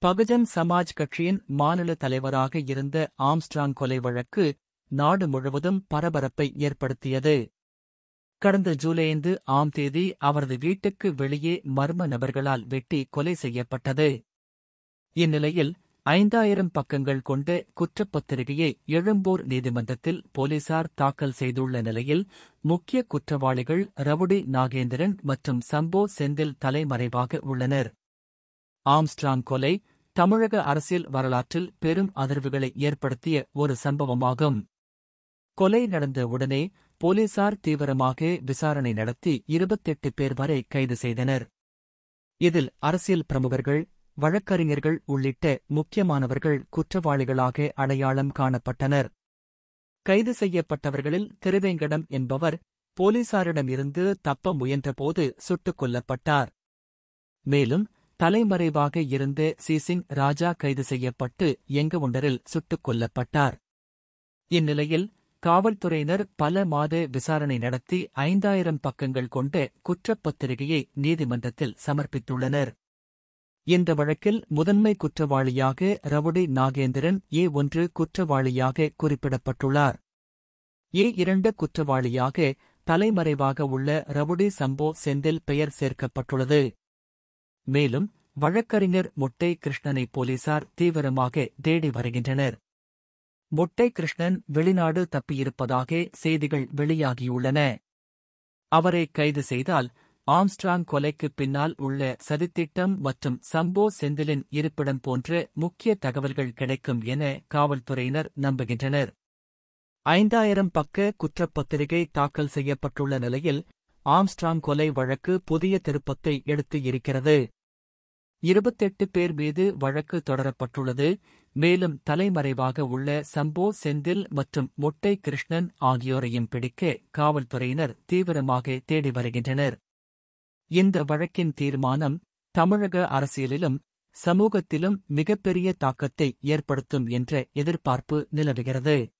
பகுஜன் சமாஜ் கட்சியின் மாநில தலைவராக இருந்த ஆம்ஸ்ட்ராங் கொலை வழக்கு நாடு முழுவதும் பரபரப்பை ஏற்படுத்தியது. கடந்த ஜூலை 5ஆம் தேதி அவரது வீட்டுக்கு வெளியே மர்ம நபர்களால் வெட்டி கொலை செய்யப்பட்டது. இந்நிலையில் 5000 பக்கங்கள் கொண்ட குற்றப்பத்திரிகையை எழும்பூர் நீதிமன்றத்தில் போலீசார் தாக்கல் செய்துள்ள நிலையில் முக்கிய குற்றவாளிகள் ரவுடி நாகேந்திரன் மற்றும் சம்போ செந்தில் தலைமறைவாக உள்ளனர். ஆம்ஸ்ட்ராங் கொலை தமிழக அரசியல் வரலாற்றில் பெரும் அதிர்வுகளை ஏற்படுத்திய ஒரு சம்பவமாகும். கொலை நடந்த உடனே போலீசார் தீவிரமாக விசாரணை நடத்தி 28 பேர் வரை கைது செய்தனர். இதில் அரசியல் பிரமுகர்கள், வழக்கறிஞர்கள் உள்ளிட்ட முக்கியமானவர்கள் குற்றவாளிகளாக அடையாளம் காணப்பட்டனர். கைது செய்யப்பட்டவர்களில் திருவேங்கடம் என்பவர் போலீசாரிடமிருந்து தப்ப முயன்றபோது சுட்டுக் கொல்லப்பட்டார். மேலும் தலைமறைவாக இருந்த சிசிங் ராஜா கைது செய்யப்பட்டு எங்கவுண்டரில் சுட்டுக் கொல்லப்பட்டார். இந்நிலையில் காவல்துறையினர் பல மாத விசாரணை நடத்தி 5000 பக்கங்கள் கொண்ட குற்றப்பத்திரிகையை நீதிமன்றத்தில் சமர்ப்பித்துள்ளனர். இந்த வழக்கில் முதன்மை குற்றவாளியாக ரவுடி நாகேந்திரன் A1 குற்றவாளியாக குறிப்பிடப்பட்டுள்ளார். A2 குற்றவாளியாக தலைமறைவாக உள்ள ரவுடி சம்போ செந்தில் பெயர் சேர்க்கப்பட்டுள்ளது. மேலும் வழக்கறிஞர் மொட்டை கிருஷ்ணனை போலீசார் தீவிரமாக தேடி வருகின்றனர். மொட்டை கிருஷ்ணன் வெளிநாடு தப்பியிருப்பதாக செய்திகள் வெளியாகியுள்ளன. அவரை கைது செய்தால் ஆம்ஸ்ட்ராங் கொலைக்கு பின்னால் உள்ள சதித்திட்டம் மற்றும் சம்போ செந்திலின் இருப்பிடம் போன்ற முக்கிய தகவல்கள் கிடைக்கும் என காவல்துறையினர் நம்புகின்றனர். 5000 பக்க குற்றப்பத்திரிகை தாக்கல் செய்யப்பட்டுள்ள நிலையில் ஆம்ஸ்ட்ராங் கொலை வழக்கு புதிய திருப்பத்தை எடுத்து இருக்கிறது. 28 பேர் மீது வழக்கு தொடரப்பட்டுள்ளது. மேலும் தலைமறைவாக உள்ள சம்போ செந்தில் மற்றும் மொட்டை கிருஷ்ணன் ஆகியோரையும் பிடிக்க காவல்துறையினர் தீவிரமாக தேடி வருகின்றனர். இந்த வழக்கின் தீர்மானம் தமிழக அரசியலிலும் சமூகத்திலும் மிகப்பெரிய தாக்கத்தை ஏற்படுத்தும் என்ற எதிர்பார்ப்பு நிலவுகிறது.